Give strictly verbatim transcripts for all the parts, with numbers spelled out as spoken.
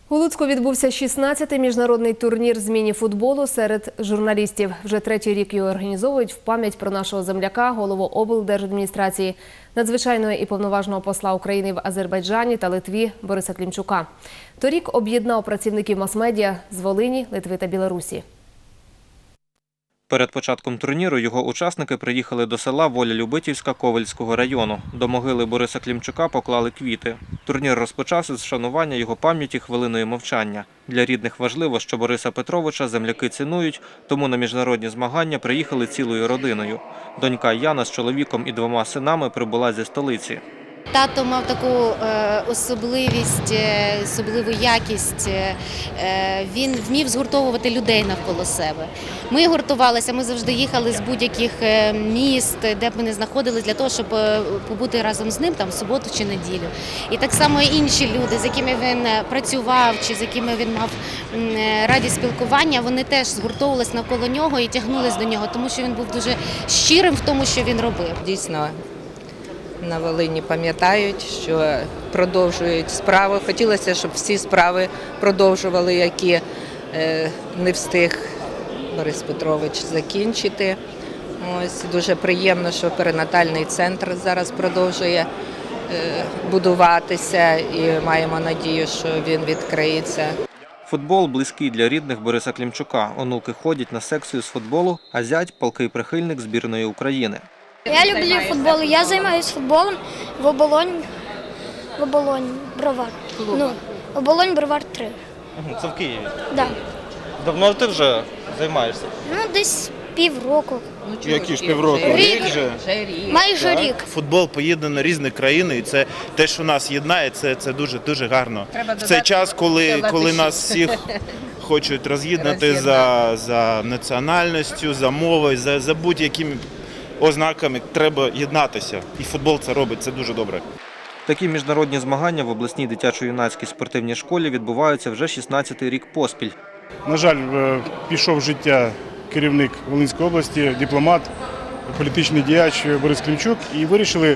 У Луцьку відбувся шістнадцятий міжнародний турнір з міні-футболу серед журналістів. Вже третій рік його організовують в пам'ять про нашого земляка, голову облдержадміністрації, надзвичайного і повноважного посла України в Азербайджані та Литві Бориса Клімчука. Торік об'єднав працівників мас-медіа з Волині, Литви та Білорусі. Перед початком турніру його учасники приїхали до села Воля-Любитівська Ковельського району. До могили Бориса Клімчука поклали квіти. Турнір розпочався з вшанування його пам'яті хвилиною мовчання. Для рідних важливо, що Бориса Петровича земляки цінують, тому на міжнародні змагання приїхали цілою родиною. Донька Яна з чоловіком і двома синами прибула зі столиці. Тато мав таку е, особливість, е, особливу якість. Е, він вмів згуртовувати людей навколо себе. Ми гуртувалися, ми завжди їхали з будь-яких міст, де б ми не знаходились, для того, щоб побути разом з ним там в суботу чи неділю. І так само інші люди, з якими він працював чи з якими він мав радість спілкування, вони теж згуртовувалися навколо нього і тягнулись до нього, тому що він був дуже щирим в тому, що він робив. Дійсно, на Волині пам'ятають, що продовжують справи. Хотілося, щоб всі справи продовжували, які не встиг Борис Петрович закінчити. Ось, дуже приємно, що перинатальний центр зараз продовжує будуватися і маємо надію, що він відкриється. Футбол близький для рідних Бориса Клімчука. Онуки ходять на секцію з футболу, а зять – палкий прихильник збірної України. Я люблю футбол. Я займаюся футболом в Оболонь, в Оболонь, Бровар. Ну, Оболонь, Бровар три. Це в Києві? Так. Да. Давно ти вже займаєшся? Ну, десь півроку. Ну, Які ж півроку? Рік вже? рік. Майже рік. Футбол поєднує на різні країни, і це те, що нас єднає, це, це дуже, дуже гарно. Треба в цей додати, час, коли, коли нас всіх хочуть роз'єднати за, за національністю, за мовою, за, за будь-якими ознаками, треба єднатися. І футбол це робить, це дуже добре. Такі міжнародні змагання в обласній дитячо-юнацькій спортивній школі відбуваються вже шістнадцятий рік поспіль. На жаль, пішов в життя керівник Волинської області, дипломат, політичний діяч Борис Клімчук, і вирішили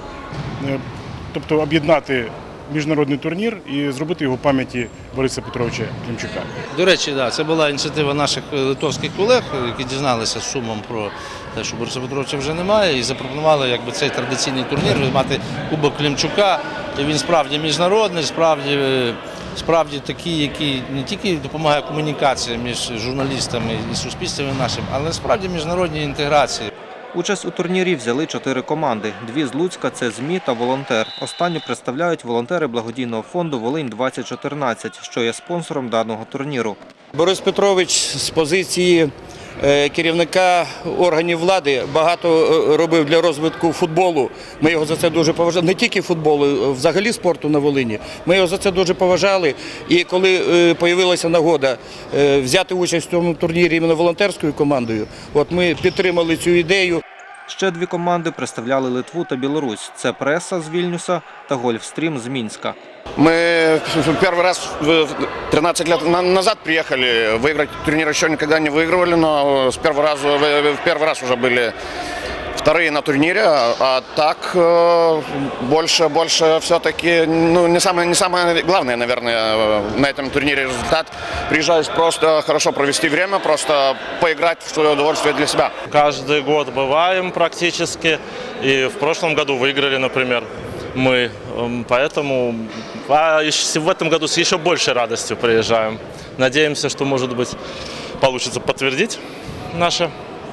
тобто, об'єднати міжнародний турнір і зробити його в пам'яті Бориса Петровича Клімчука. До речі, да, це була ініціатива наших литовських колег, які дізналися з сумом про те, що Бориса Петровича вже немає, і запропонували якби, цей традиційний турнір мати Кубок Клімчука. І він справді міжнародний, справді, справді такий, який не тільки допомагає комунікації між журналістами і суспільством нашим, але справді міжнародній інтеграції. Участь у турнірі взяли чотири команди. Дві з Луцька – це ЗМІ та «Волонтер». Останню представляють волонтери благодійного фонду «Волинь двадцять чотирнадцять», що є спонсором даного турніру. Борис Петрович з позиції керівника органів влади багато робив для розвитку футболу. Ми його за це дуже поважали. Не тільки футболу, взагалі спорту на Волині. Ми його за це дуже поважали. І коли з'явилася нагода взяти участь в цьому турнірі іменно волонтерською командою, от ми підтримали цю ідею. Ще дві команди представляли Литву та Білорусь. Це «Преса» з Вільнюса та «Гольфстрім» з Мінська. Мы первый раз тринадцать лет назад приехали, выиграть турнир еще никогда не выигрывали, но с первого раза, в первый раз уже были вторые на турнире, а так больше, больше все-таки, ну, не самое, не самое главное, наверное, на этом турнире результат. Приезжаешь просто хорошо провести время, просто поиграть в свое удовольствие для себя. Каждый год бываем практически, и в прошлом году выиграли, например, мы. Поэтому а в этом году с еще большей радостью приезжаем. Надеемся, что, может быть, получится подтвердить наше,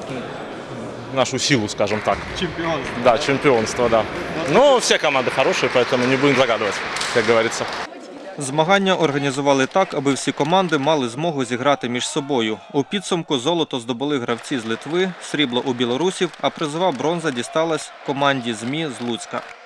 нашу силу, скажем так. Чемпионство. Да, чемпионство, да. Но все команды хорошие, поэтому не будем загадывать, как говорится. Змагання організували так, аби всі команди мали змогу зіграти між собою. У підсумку золото здобули гравці з Литви, срібло у білорусів, а призова бронза дісталась команді ЗМІ з Луцька.